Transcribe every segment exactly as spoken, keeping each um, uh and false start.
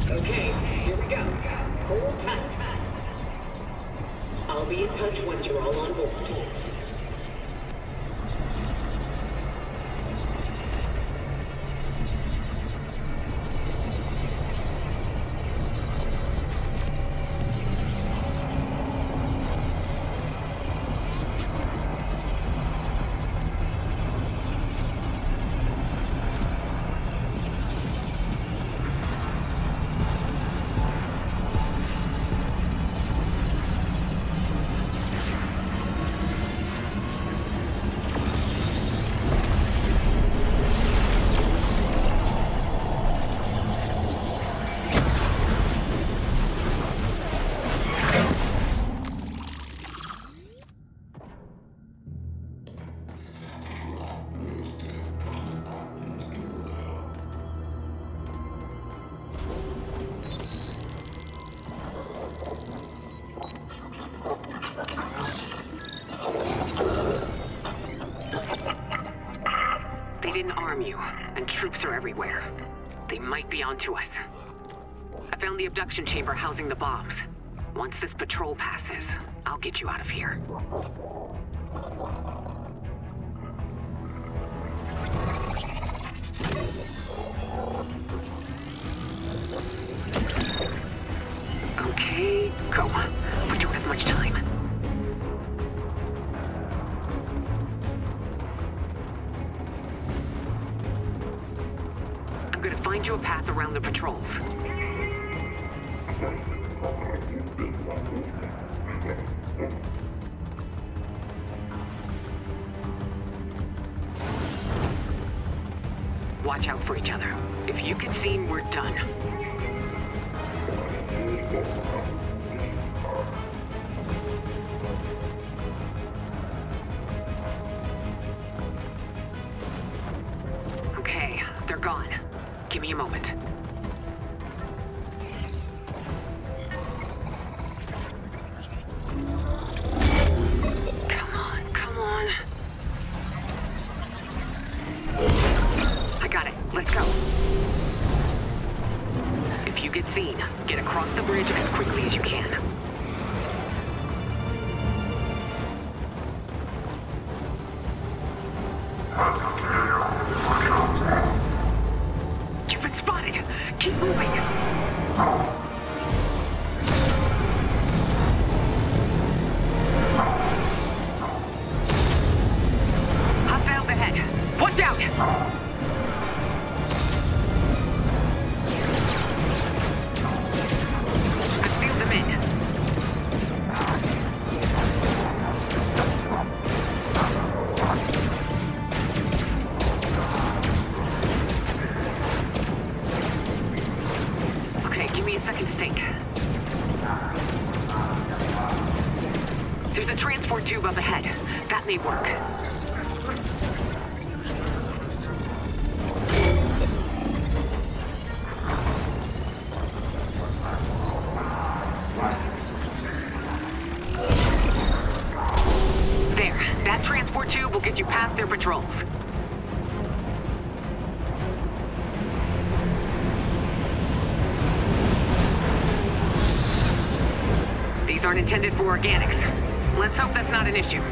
Okay, here we go. Hold tight. I'll be in touch once you're all on board. They didn't arm you, and troops are everywhere. They might be onto us. I found the abduction chamber housing the bombs. Once this patrol passes, I'll get you out of here. Okay, go. We don't have much time. I'm gonna find you a path around the patrols. Watch out for each other. If you get seen, we're done. Okay, they're gone. Give me a moment. Come on, come on. I got it. Let's go. If you get seen, get across the bridge as quickly as you can. You've been spotted. Keep moving. Hostiles ahead. Watch out! I've sealed them in. Okay, give me a second to think. There's a transport tube up ahead. That may work. There, that transport tube will get you past their patrols. These aren't intended for organics. Let's hope that's not an issue.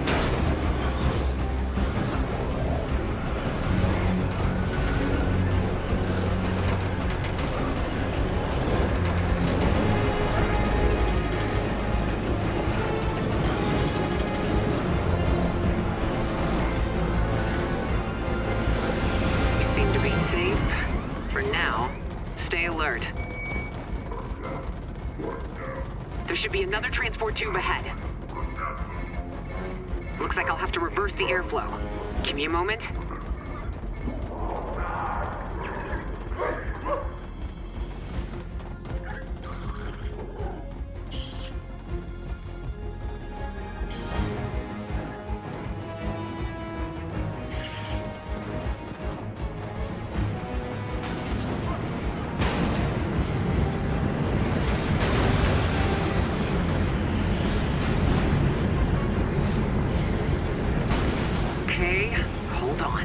We seem to be safe. For now, stay alert. There should be another transport tube ahead. Looks like I'll have to reverse the airflow. Give me a moment. Okay, hold on.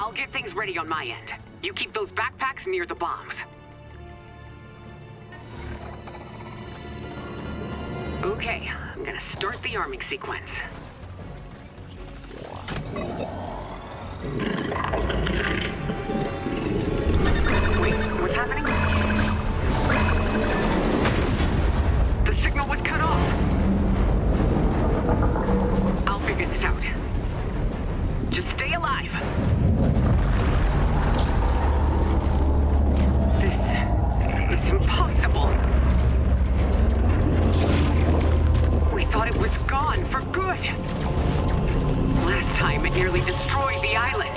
I'll get things ready on my end. You keep those backpacks near the bombs. Okay, I'm gonna start the arming sequence. Wait, what's happening? The signal was cut off. I'll figure this out. Just stay alive. This is impossible. We thought it was gone for good. Last time it nearly destroyed the island.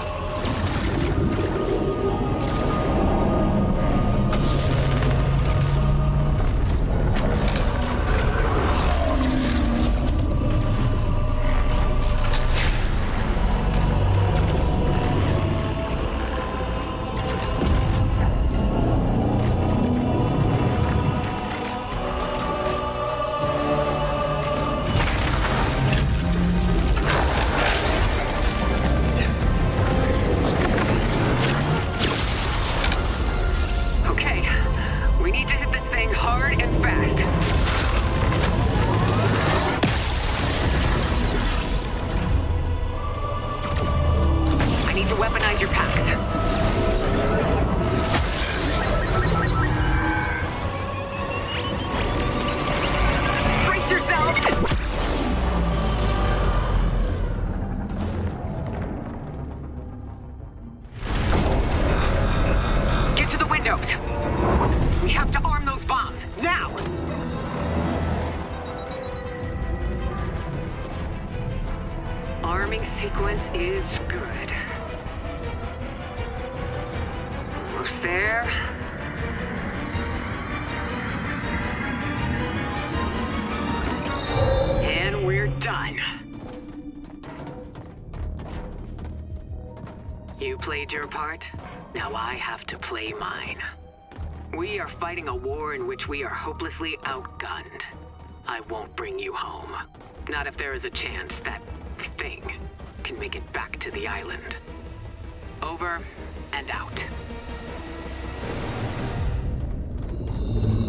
We have to arm those bombs, now! Arming sequence is good. Almost there. And we're done. You played your part. Now I have to play mine. We are fighting a war in which we are hopelessly outgunned. I won't bring you home. Not if there is a chance that thing can make it back to the island. Over and out.